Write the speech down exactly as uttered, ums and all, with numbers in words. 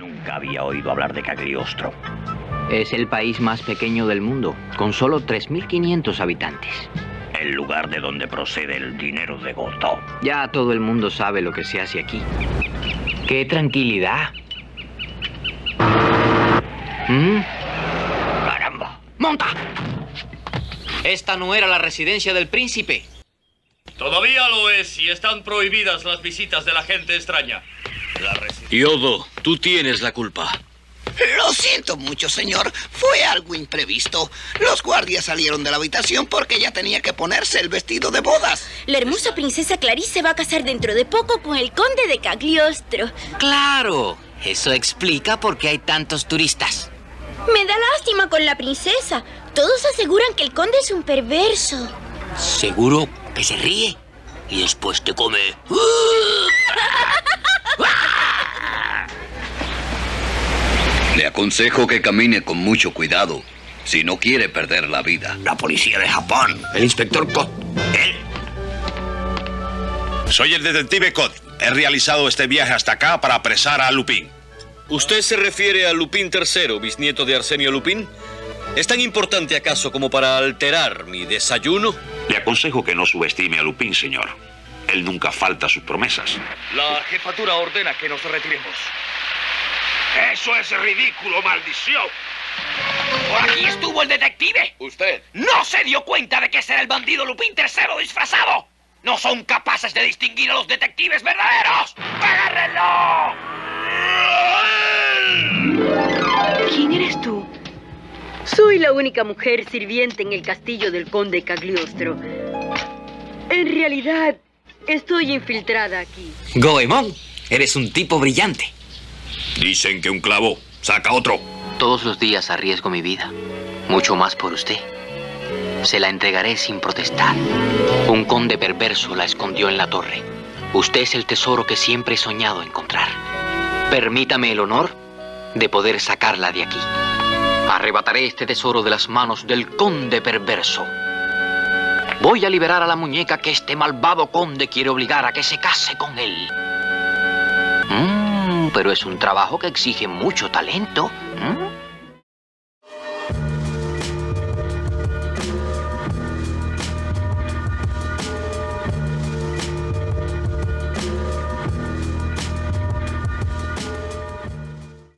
Nunca había oído hablar de Cagliostro. Es el país más pequeño del mundo, con solo tres mil quinientos habitantes. El lugar de donde procede el dinero de Goto. Ya todo el mundo sabe lo que se hace aquí. ¡Qué tranquilidad! ¿Mm? ¡Caramba! ¡Monta! Esta no era la residencia del príncipe. Todavía lo es y están prohibidas las visitas de la gente extraña. La Yodo, tú tienes la culpa. Lo siento mucho, señor. Fue algo imprevisto. Los guardias salieron de la habitación porque ella tenía que ponerse el vestido de bodas. La hermosa princesa Clarice se va a casar dentro de poco con el conde de Cagliostro. ¡Claro! Eso explica por qué hay tantos turistas. Me da lástima con la princesa. Todos aseguran que el conde es un perverso. Seguro que se ríe y después te come. Le aconsejo que camine con mucho cuidado, si no quiere perder la vida. La policía de Japón. El inspector Cott. ¿Él? Soy el detective Cott. He realizado este viaje hasta acá para apresar a Lupin. ¿Usted se refiere a Lupin tercero, bisnieto de Arsenio Lupin? ¿Es tan importante acaso como para alterar mi desayuno? Le aconsejo que no subestime a Lupin, señor. Él nunca falta a sus promesas. La jefatura ordena que nos retiremos. ¡Eso es ridículo, maldición! ¿Por aquí estuvo el detective? ¿Usted? ¿No se dio cuenta de que ese era el bandido Lupin tercero disfrazado? ¿No son capaces de distinguir a los detectives verdaderos? ¡Agárrenlo! ¿Quién eres tú? Soy la única mujer sirviente en el castillo del conde Cagliostro. En realidad, estoy infiltrada aquí. Goemon, eres un tipo brillante. Dicen que un clavo saca otro. Todos los días arriesgo mi vida. Mucho más por usted. Se la entregaré sin protestar. Un conde perverso la escondió en la torre. Usted es el tesoro que siempre he soñado encontrar. Permítame el honor de poder sacarla de aquí. Arrebataré este tesoro de las manos del conde perverso. Voy a liberar a la muñeca que este malvado conde quiere obligar a que se case con él. Mm, pero es un trabajo que exige mucho talento. ¿Mm?